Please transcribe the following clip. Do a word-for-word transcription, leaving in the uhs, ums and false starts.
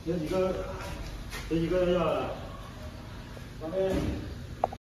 有几个，有几个要了，旁边。